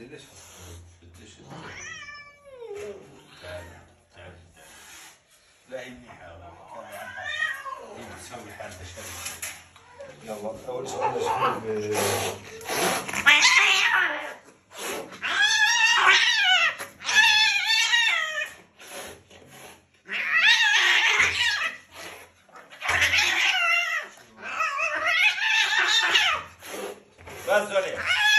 ليش بديش لا هي منيحة هي بتسوي حال بشري. يلا أول سؤال يا شباب. بس زولي